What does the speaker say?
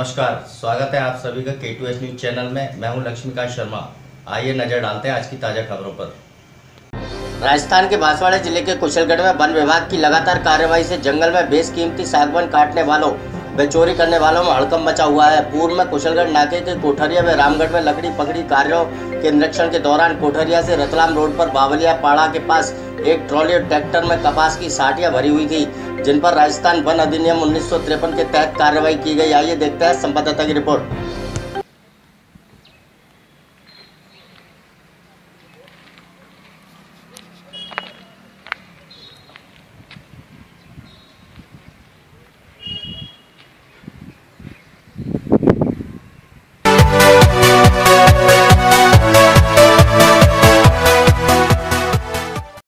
नमस्कार, स्वागत है आप सभी का K2S न्यूज चैनल में। मैं हूं लक्ष्मीकांत शर्मा। आइए नजर डालते हैं आज की ताजा खबरों पर। राजस्थान के बांसवाड़ा जिले के कुशलगढ़ में वन विभाग की लगातार कार्रवाई से जंगल में बेशकीमती सागवान काटने वालों व चोरी करने वालों में हड़कंप मचा हुआ है। पूर्व में कुशलगढ़ नाके के कोठरिया व रामगढ़ में लकड़ी पकड़ी कार्यों के निरीक्षण के दौरान कोठरिया से रतलाम रोड पर बावलिया पाड़ा के पास एक ट्रॉली और ट्रैक्टर में कपास की साटियां भरी हुई थी, जिन पर राजस्थान वन अधिनियम 1953 के तहत कार्रवाई की गई। आइए देखते हैं संवाददाता की रिपोर्ट।